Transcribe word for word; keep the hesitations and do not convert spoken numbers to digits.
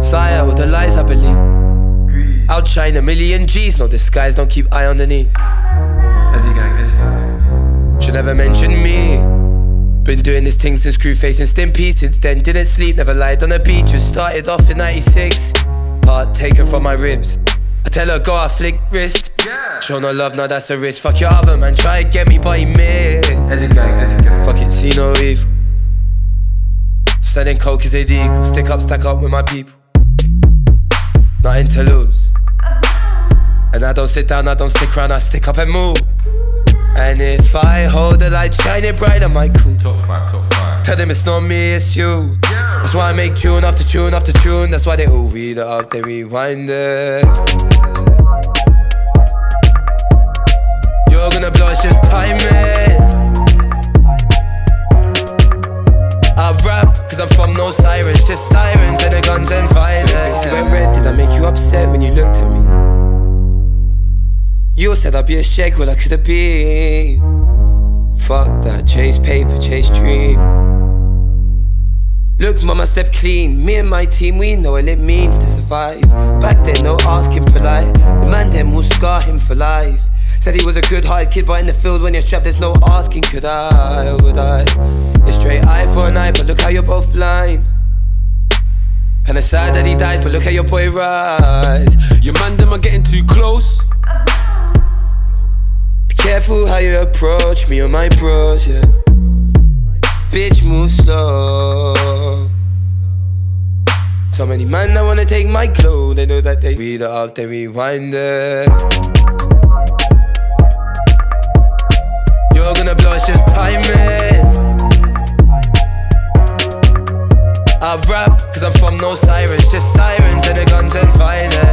Sire, all the lies I believe. Outshine a million G's, no disguise, don't keep eye underneath. As you gang, as you gang. Should never mention me. Been doing this thing since crew facing Stimpy. Since then didn't sleep, never lied on the beach. Just started off in ninety-six. Heart taken from my ribs. I tell her go, I flick wrist. Yeah. Show no love, now that's a risk. Fuck your other man, try to get me but he missed. As you gang, as you gang. Fuck it, see no evil. Standing coke is illegal. Stick up, stack up with my people. Nothing to lose. And I don't sit down, I don't stick around, I stick up and move. And if I hold the light shining bright, I might cool. Top five, top five. Tell them it's not me, it's you. Yeah. That's why I make tune after tune after tune. That's why they all read it up, they rewind it. You're gonna blow, it's just timing. I rap, cause I'm from no sirens. Just sirens and the guns and violence. You went red, did I make you upset when you looked at me? You said I'd be a shake, well I could've been. Fuck that, chase paper, chase dream. Look mama, step clean. Me and my team, we know what it means to survive. Back then, no asking polite. The man them will scar him for life. Said he was a good hearted kid, but in the field when you're strapped there's no asking could I, or would I? It's straight eye for an eye, but look how you're both blind. Kinda sad that he died, but look how your boy rise. Your man them are getting too close. Careful how you approach me or my bros, yeah. Bitch, move slow. So many men that wanna take my glow. They know that they read it up, they rewind it. You're gonna blow, it's just timing. I rap, cause I'm from no sirens. Just sirens and the guns and violence.